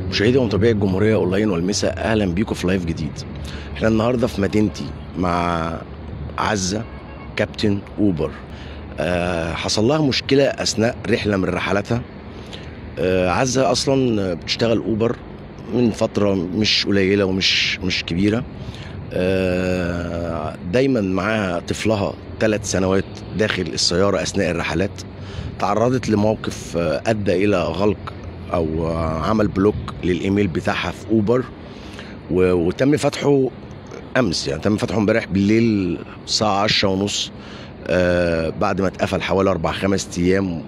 مشاهدي ومتابعي الجمهورية أونلاين والمساء، أهلا بيكم في لايف جديد. احنا النهاردة في مدينتي مع عزة كابتن أوبر. حصل لها مشكلة أثناء رحلة من رحلاتها. عزة أصلا بتشتغل أوبر من فترة مش قليلة ومش كبيرة. دايما معاها طفلها 3 سنوات داخل السيارة أثناء الرحلات. تعرضت لموقف أدى إلى غلق او عمل بلوك للايميل بتاعها في اوبر، وتم فتحه امس، يعني تم فتحه امبارح بالليل الساعه 10:30 بعد ما اتقفل حوالي 4-5 ايام.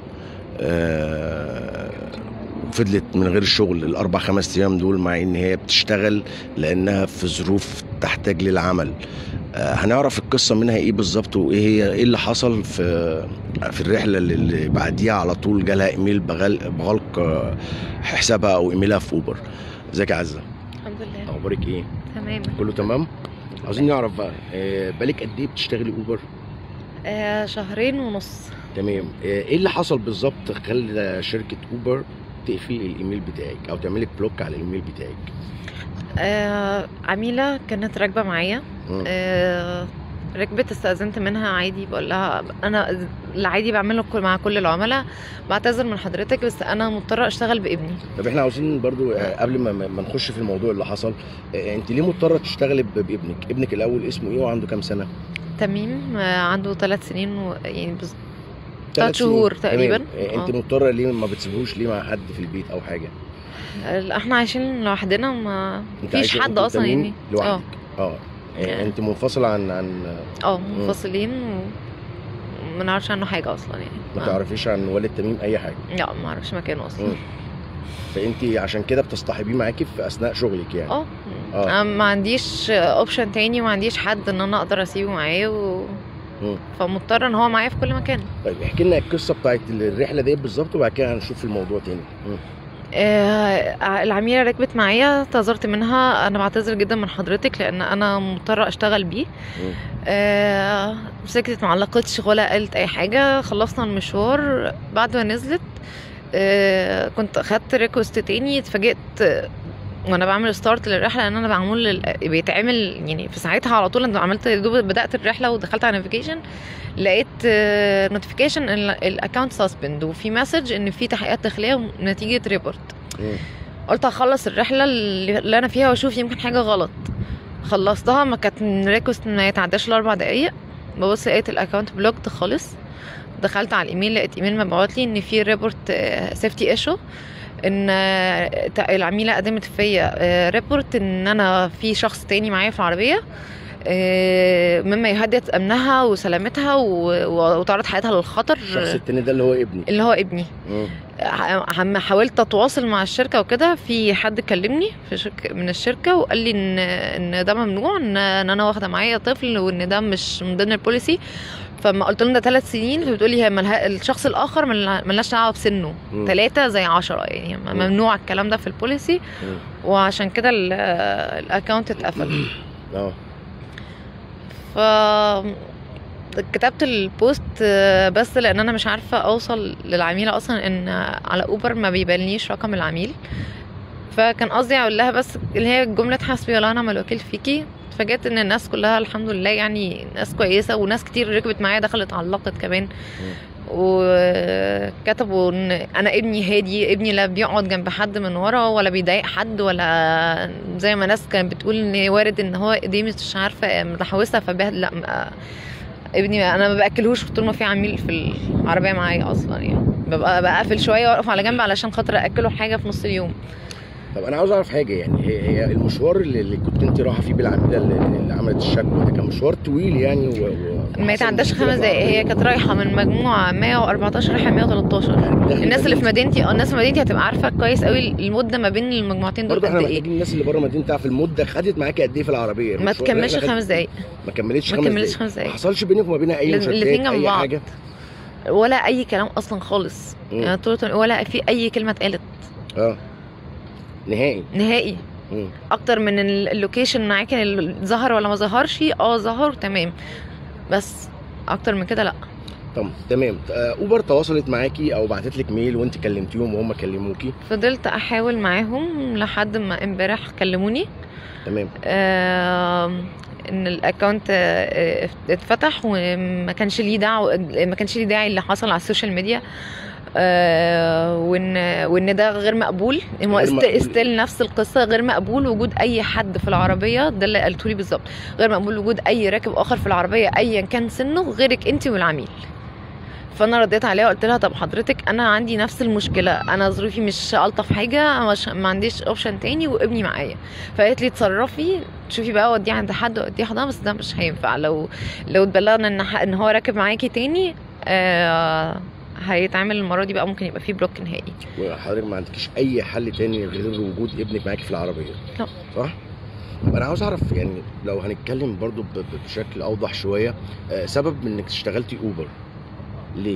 فضلت من غير الشغل ال4-5 ايام دول، مع ان هي بتشتغل لانها في ظروف تحتاج للعمل. هنعرف القصه منها ايه بالظبط، ايه اللي حصل في الرحله اللي بعديها على طول جالها ايميل بغلق حسابها او ايميلها في اوبر. ازيك يا عزه؟ الحمد لله. اخبارك ايه؟ تمام. كله تمام. عاوزين نعرف بقى، بالك قد ايه بتشتغلي اوبر؟ 2.5 شهر. تمام. ايه اللي حصل بالظبط خلى شركه اوبر تقفل الايميل بتاعك او تعملك بلوك على الايميل بتاعك؟ عميلة كانت راكبة معايا. ركبت، استأذنت منها عادي، بقول لها انا العادي بعمله مع كل العملاء، بعتذر من حضرتك بس انا مضطرة اشتغل بابني. طب احنا عاوزين برضو قبل ما نخش في الموضوع اللي حصل، انت ليه مضطرة تشتغلي بابنك؟ ابنك الاول اسمه ايه وعنده كام سنة؟ تميم. عنده 3 سنين يعني 3 شهور تقريبا. انت مضطرة ليه؟ ما بتسيبوش ليه مع حد في البيت او حاجة؟ احنا عايشين لوحدنا، ما فيش حد اصلا يعني. لوحدك. انت منفصلة عن منفصلين وما نعرفش عنه حاجة اصلا يعني. ما تعرفيش عن والد تميم اي حاجة؟ لا، ما اعرفش مكانه اصلا. فانت عشان كده بتصطحبيه معاكي في اثناء شغلك يعني؟ انا ما عنديش اوبشن تاني، ما عنديش حد ان انا اقدر اسيبه معايا فمضطر ان هو معايا في كل مكان. طيب احكي لنا القصه بتاعت الرحله دي بالظبط، وبعد كده هنشوف الموضوع تاني. العميله ركبت معايا، اعتذرت منها، انا بعتذر جدا من حضرتك لان انا مضطره اشتغل بيه. سكتت، معلقتش ولا قالت اي حاجه. خلصنا المشوار، بعد ما نزلت كنت خدت ريكوست تاني. اتفاجئت وانا بعمل ستارت للرحله ان انا بعمل بيتعمل يعني في ساعتها على طول. انا عملت بدات الرحله ودخلت على نافيجيشن، لقيت نوتيفيكيشن ان الاكونت سسبند، وفي مسج ان في تحقيقات داخليه نتيجه ريبورت. قلت هخلص الرحله اللي انا فيها واشوف يمكن حاجه غلط. خلصتها، ما كانت ريكوست ما يتعداش ال4 دقايق، ببص لقيت الاكونت بلوكت خالص. دخلت على الايميل، لقيت ايميل مبعوت لي ان في ريبورت سيفتي ايشو، ان العميله قدمت فيا ريبورت ان انا في شخص تاني معايا في العربيه، مما يهدد امنها وسلامتها وتعرض حياتها للخطر. الشخص التاني ده اللي هو ابني؟ حاولت اتواصل مع الشركه وكده، في حد كلمني من الشركه وقال لي ان ده ممنوع، ان انا واخده معايا طفل وان ده مش من ضمن البوليسي. فما قلت لهم ده 3 سنين، فبتقولي هي الشخص الاخر ملناش دعوه بسنه. 3 زي 10 يعني ممنوع الكلام ده في البوليسي، وعشان كده الاكونت اتقفل. ف كتبت البوست بس لان انا مش عارفه اوصل للعميله اصلا، ان على اوبر ما بيبانليش رقم العميل. فكان قصدي اقول لها بس اللي هي جمله حسبي ولا انا الوكيل فيكي. اتفاجئت ان الناس كلها الحمد لله يعني ناس كويسه، وناس كتير ركبت معايا دخلت علقت كمان، وكتبوا ان انا ابني هادي، ابني لا بيقعد جنب حد من ورا ولا بيضايق حد، ولا زي ما ناس كانت بتقول ان وارد ان هو ايديه مش عارفه متحوسه فبهد. لا، ابني انا ما باكلهوش طول ما في عميل في العربيه معايا اصلا يعني. ببقى بقفل شويه واقف على جنب علشان خاطر اكله حاجه في نص اليوم. طب انا عاوز اعرف حاجه، يعني هي المشوار اللي كنت انت رايحه فيه بالعميله اللي عملت الشكوى ده كان مشوار طويل يعني ما يتعداش 5 دقايق. هي كانت رايحه من مجموعه 114 رايحه 113. يعني الناس اللي في مدينتي الناس في مدينتي هتبقى عارفه كويس قوي المده ما بين المجموعتين دول قد ايه. برضه احنا محتاجين الناس اللي بره مدينتي تعرف المده خدت معاكي قد ايه في العربيه. ما تكملش 5 دقايق. ما كملتش 5 دقايق. ما حصلش بينك وما بينها اي مشاكل اي حاجه ولا اي كلام اصلا خالص يعني، ولا في اي كلمه اتقالت نهائي. اكتر من اللوكيشن معاكي اللي ظهر ولا ما ظهرش. ظهر تمام، بس اكتر من كده لا. طب تمام. اوبر تواصلت معاكي او بعتت لك ميل وانت كلمتيهم وهم كلموكي؟ فضلت احاول معاهم لحد ما امبارح كلموني تمام. ان الاكونت اتفتح وما كانش ليه دعوه، ما كانش ليه داعي اللي حصل على السوشيال ميديا. وان ده غير مقبول، هو استيل نفس القصه، غير مقبول وجود اي حد في العربيه، ده اللي قالته لي بالظبط، غير مقبول وجود اي راكب اخر في العربيه ايا كان سنه غيرك انت والعميل. فانا رديت عليها وقلت لها طب حضرتك انا عندي نفس المشكله، انا ظروفي مش الطف حاجه، ما عنديش اوبشن تاني وابني معايا. فقالت لي اتصرفي شوفي بقى وديه عند حد وديه حضانه، بس ده مش هينفع، لو اتبلغنا ان هو راكب معاكي تاني هيتعمل المره دي بقى ممكن يبقى فيه بلوك نهائي. وحضرتك ما عندكيش اي حل تاني غير وجود ابنك معاكي في العربيه؟ لا. صح. انا عاوز اعرف يعني لو هنتكلم برضو بشكل اوضح شويه، سبب انك اشتغلتي اوبر ليه؟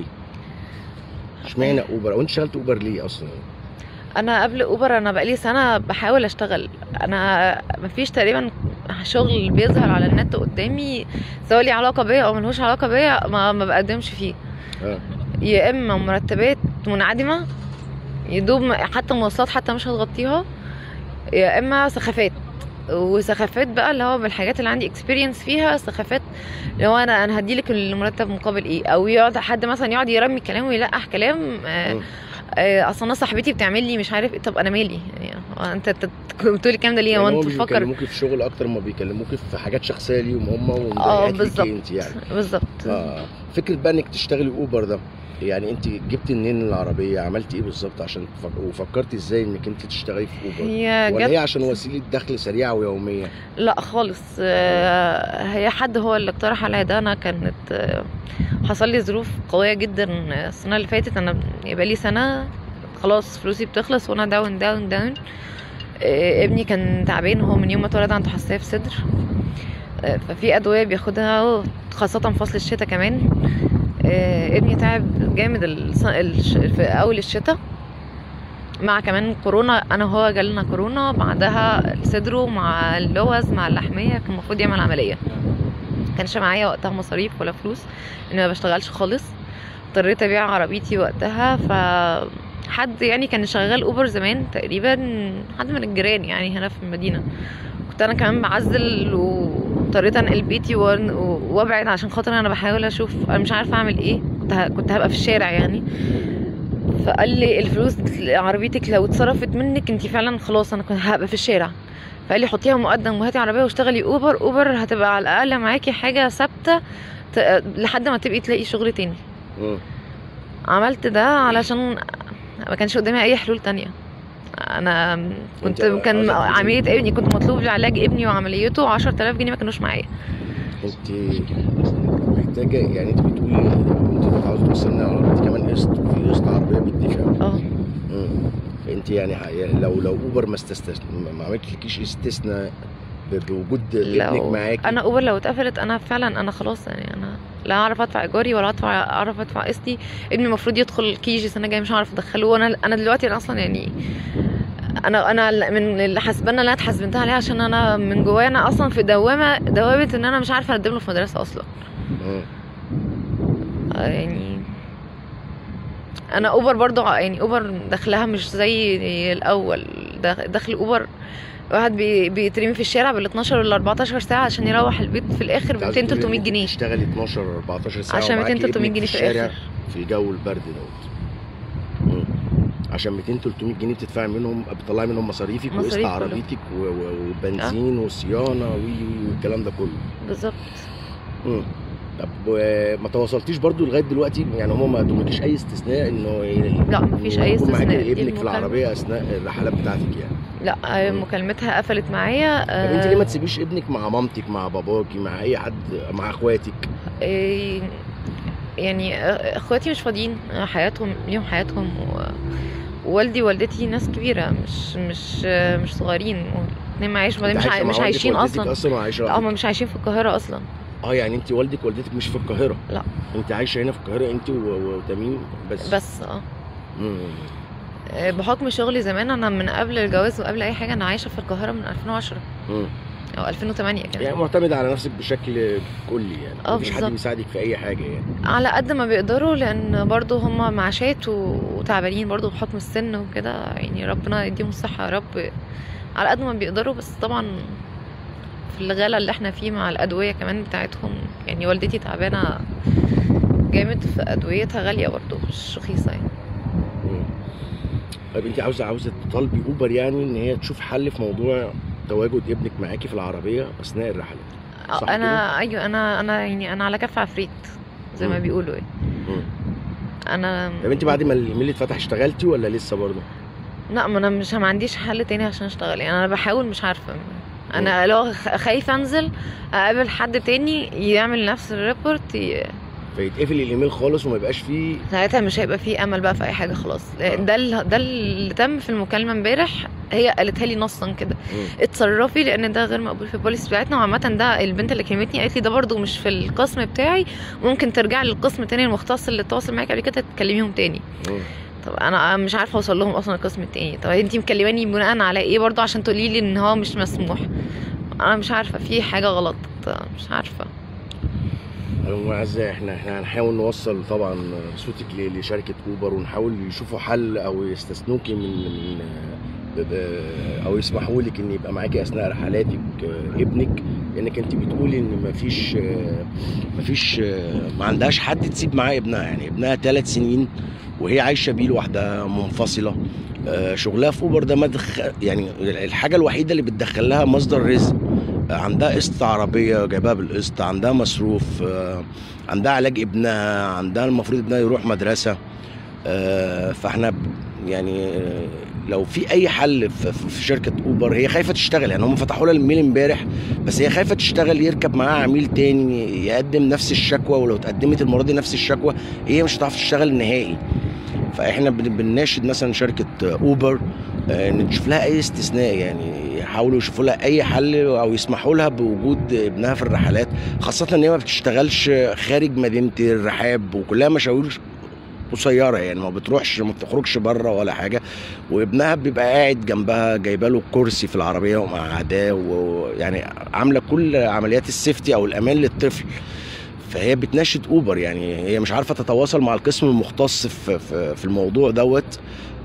اشمعنى اوبر، او انت اشتغلت اوبر ليه اصلا؟ انا قبل اوبر انا بقالي سنه بحاول اشتغل، انا مفيش تقريبا شغل بيظهر على النت قدامي سواء ليه علاقه بيا او ملهوش علاقه بيا ما بقدمش فيه. يا اما مرتبات منعدمه يدوب حتى مواصلات حتى مش هتغطيها، يا اما سخافات. وسخافات بقى اللي هو بالحاجات اللي عندي اكسبيرينس فيها، سخافات اللي هو انا هديلك المرتب مقابل ايه، او يقعد حد مثلا يقعد يرمي كلام ويلقح كلام. اصل انا صاحبتي بتعمل لي مش عارف ايه، طب انا مالي يعني انت بتقولي الكلام ده ليه؟ هو انت بتفكر بيكلموكي في شغل اكتر ما بيكلموكي في حاجات شخصيه ليهم هم ومضايقاتك انت يعني؟ بالظبط. فكره بقى انك تشتغلي اوبر ده، يعني انت جبتي منين العربيه، عملتي ايه بالظبط عشان وفكرتي ازاي انك انت تشتغلي في اوبر؟ ولا هي عشان وسيله دخل سريعه ويوميه؟ لا خالص. هي حد هو اللي اقترح عليا ده. انا كانت حصل لي ظروف قويه جدا السنه اللي فاتت، انا بقالي سنه خلاص فلوسي بتخلص وانا داون داون داون. ابني كان تعبان، هو من يوم ما اتولد عنده حساسيه في صدر، ففي ادويه بياخدها خاصه في فصل الشتاء كمان. ابني تعب جامد في اول الشتاء مع كمان كورونا، انا وهو جالنا كورونا بعدها صدره مع اللوز مع اللحميه، كان المفروض يعمل عمليه. كانش معايا وقتها مصاريف ولا فلوس، اني ما بشتغلش خالص، اضطريت ابيع عربيتي وقتها. حد يعني كان شغال اوبر زمان تقريبا، حد من الجيران يعني هنا في المدينه، كنت انا كمان بعزل واضطريت انقل بيتي وابعد عشان خاطر انا بحاول اشوف، انا مش عارفه اعمل ايه، كنت هبقى في الشارع يعني. فقال لي الفلوس عربيتك لو اتصرفت منك انت فعلا خلاص انا كنت هبقى في الشارع، فقال لي حطيها مقدم وهاتي عربيه واشتغلي اوبر هتبقى على الاقل معاكي حاجه ثابته لحد ما تبقي تلاقي شغل تاني. عملت ده علشان ما كانش قدامي اي حلول تانية. انا كان عمليه ابني، كنت مطلوب لعلاج ابني وعمليته 10,000 جنيه ما كانوش معايا. انت محتاجه يعني، انت بتقولي انت عاوزه توصلني على عربيتي كمان قسط، وفي قسط عربيه بيديها. فانت يعني لو اوبر ما عملتلكيش استثناء بوجود ابنك معاكي؟ انا اوبر لو اتقفلت انا فعلا انا خلاص يعني، انا لا اعرف ادفع ايجاري ولا اعرف ادفع قسطي. ابني المفروض يدخل كيجي السنه الجايه، مش هعرف ادخله. وانا دلوقتي انا اصلا يعني انا من اللي حاسبانا اللي انا اتحاسبنتها عليها، عشان انا من جوايا انا اصلا في دوامه ان انا مش عارفه اقدم له في مدرسه اصلا. يعني انا اوبر برضو يعني اوبر دخلها مش زي الاول. دخل اوبر واحد بيترمي في الشارع بال 12 ولا 14 ساعه عشان يروح البيت في الاخر ب 200 300 جنيه. تشتغلي 12 14 ساعه عشان 200 300 جنيه في الاخر في الجو البرد دوت. عشان 200 300 جنيه بتدفعي منهم، بتطلعي منهم مصاريفك وقسط عربيتك وبنزين وصيانه والكلام ده كله. بالظبط. طب ما تواصلتيش برضو لغايه دلوقتي يعني؟ هم ما ادولكيش اي استثناء انه لا مفيش اي استثناء معاكي ابنك في العربيه اثناء الرحلات بتاعتك يعني؟ لا مكالمتها قفلت معايا. طب انت ليه ما تسيبيش ابنك مع مامتك، مع باباكي، مع اي حد، مع اخواتك؟ يعني اخواتي مش فاضيين، حياتهم ليهم حياتهم، ووالدي ووالدتي ناس كبيره مش صغيرين، اثنين مش عايشين اصلا. هم مش عايشين في القاهره اصلا. يعني انت والدك ووالدتك مش في القاهره؟ لا، انت عايشه هنا في القاهره انت وتميم بس. بحكم شغلي زمان، انا من قبل الجواز وقبل اي حاجه انا عايشه في القاهره من 2010. او 2008 كمان. يعني معتمدة على نفسك بشكل كلي يعني، مفيش حد بالظبط. بيساعدك في اي حاجة يعني. على قد ما بيقدروا، لان برضو هم معاشات وتعبانين برضو بحكم السن وكده، يعني ربنا يديهم الصحة يا رب. على قد ما بيقدروا، بس طبعا في الغلا اللي احنا فيه مع الادوية كمان بتاعتهم، يعني والدتي تعبانة جامد، في ادويتها غالية برضو مش رخيصة يعني. طيب انت عاوزة تطالبي اوبر يعني ان هي تشوف حل في موضوع تواجد ابنك معاكي في العربية اثناء الرحلات، صح كده؟ ايوه، انا يعني انا على كف عفريت زي ما بيقولوا يعني. انا طب انت بعد ما الايميل اتفتح اشتغلتي ولا لسه برضه؟ لا، ما انا مش ما عنديش حل تاني عشان اشتغل يعني. انا بحاول، مش عارفه. انا لو خايفه انزل اقابل حد تاني يعمل نفس الريبورت فيتقفل الايميل خالص وما يبقاش فيه، ساعتها مش هيبقى فيه امل بقى في اي حاجه خلاص. ده اللي تم في المكالمه امبارح. هي قالتها لي نصا كده، اتصرفي لان ده غير مقبول في البوليسي بتاعتنا. وعامه ده البنت اللي كلمتني قالت لي ده برضو مش في القسم بتاعي، ممكن ترجعي للقسم التاني المختص اللي اتواصل معاكي قبل كده تكلميهم تاني. طب انا مش عارفه اوصل لهم اصلا القسم التاني. طب انتي مكلماني بناء على ايه برضو عشان تقولي لي ان هو مش مسموح؟ انا مش عارفه، في حاجه غلط، مش عارفه. معزة، احنا هنحاول نوصل طبعا صوتك لشركة اوبر، ونحاول يشوفوا حل او يستثنوكي من او يسمحوا لك ان يبقى معاكي اثناء رحلاتك ابنك، لانك انت بتقولي ان مفيش ما عندهاش حد تسيب معاه ابنها. يعني ابنها 3 سنين وهي عايشه بيه لوحدها منفصله. شغلها في اوبر ده يعني الحاجه الوحيده اللي بتدخل لها مصدر رزق. عندها قسط عربيه جايباها بالقسط، عندها مصروف، عندها علاج ابنها، عندها المفروض ابنها يروح مدرسه. فاحنا يعني لو في اي حل في شركه اوبر، هي خايفه تشتغل. يعني هم فتحوا لها الميل امبارح، بس هي خايفه تشتغل يركب معاها عميل تاني يقدم نفس الشكوى، ولو اتقدمت المره دي نفس الشكوى هي مش هتعرف تشتغل نهائي. فاحنا بنناشد مثلا شركه اوبر ان تشوف لها اي استثناء، يعني يحاولوا يشوفوا لها اي حل او يسمحوا لها بوجود ابنها في الرحلات، خاصه ان هي ما بتشتغلش خارج مدينه الرحاب، وكلها مشاوير قصيره يعني، ما بتخرجش بره ولا حاجه. وابنها بيبقى قاعد جنبها، جايبه له كرسي في العربيه ومقعداه، ويعني عامله كل عمليات السيفتي او الامان للطفل. فهي بتناشد اوبر، يعني هي مش عارفه تتواصل مع القسم المختص في الموضوع دوت.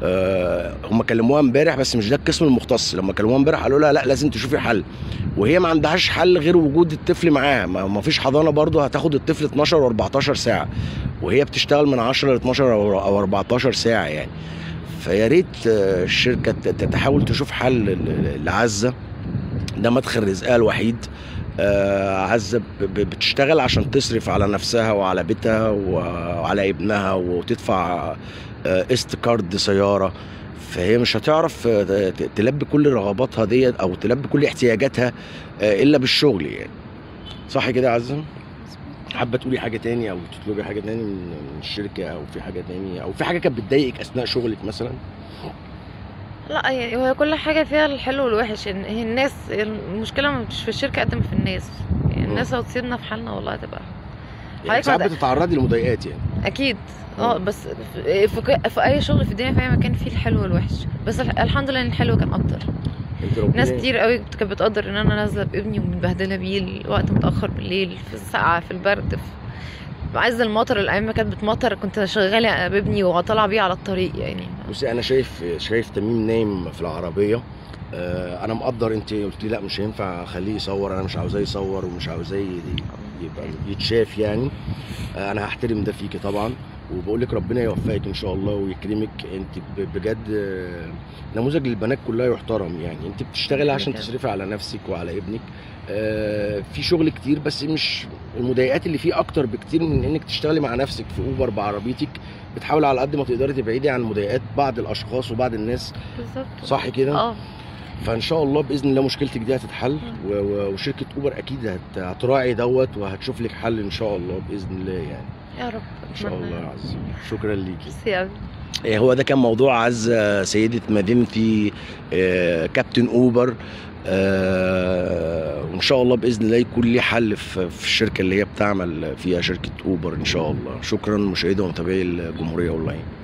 هم كلموها امبارح بس مش ده القسم المختص. لما كلموها امبارح قالوا لها لا، لازم تشوفي حل، وهي ما عندهاش حل غير وجود الطفل معاها. ما فيش حضانه برضه هتاخد الطفل 12 و14 ساعه، وهي بتشتغل من 10 ل 12 او 14 ساعه يعني. فيا ريت الشركه تحاول تشوف حل لعزه، ده مدخل رزقها الوحيد. عزة بتشتغل عشان تصرف على نفسها وعلى بيتها وعلى ابنها، وتدفع قسط كارد سيارة. فهي مش هتعرف تلبي كل رغباتها ديت او تلبي كل احتياجاتها الا بالشغل يعني. صح كده يا عزة؟ حابة تقولي حاجة تاني او تطلبي حاجة تاني من الشركة، او في حاجة تاني، او في حاجة كانت بتضايقك اثناء شغلك مثلا؟ لا يعني هو كل حاجه فيها الحلو والوحش. هي الناس، المشكله مش في الشركه قد ما في الناس. يعني الناس لو تسيبنا في حالنا والله هتبقى يعني ساعات بتتعرضي لمضايقات يعني. اكيد بس في اي شغل في الدنيا، في اي مكان فيه الحلو والوحش، بس الحمد لله ان الحلو كان اكتر. ناس كتير قوي كانت بتقدر ان انا نازله بابني ومتبهدله بيه الوقت متاخر بالليل، في السقعه، في البرد، في عز المطر. الايام ما كانت بتمطر كنت شغاله بابني وطالعه بيه على الطريق يعني. بصي، انا شايف تميم نايم في العربيه. انا مقدر انت قلت لي لا مش هينفع اخليه يصور، انا مش عاوزاه يصور ومش عاوزاه يبقى يتشاف يعني. انا هحترم ده فيكي طبعا، وبقول لك ربنا يوفقك ان شاء الله ويكرمك. انت بجد نموذج للبنات كلها يحترم يعني. انت بتشتغلي عشان تصرفي على نفسك وعلى ابنك. في شغل كتير، بس مش المضايقات اللي فيه اكتر بكتير من انك تشتغلي مع نفسك في اوبر بعربيتك. بتحاولي على قد ما تقدري تبعدي عن مضايقات بعض الاشخاص وبعض الناس. بالظبط، صح كده؟ فان شاء الله باذن الله مشكلتك دي هتتحل، وشركه اوبر اكيد هتراعي دوت وهتشوف لك حل ان شاء الله باذن الله يعني. يا رب ان شاء الله يا عزة. شكرا ليكي. هو ده كان موضوع عزة سيدة مدينتي، كابتن اوبر. وان شاء الله باذن الله يكون ليه حل في الشركه اللي هي بتعمل فيها شركه اوبر ان شاء الله. شكرا مشاهدي ومتابعي الجمهوريه اونلاين.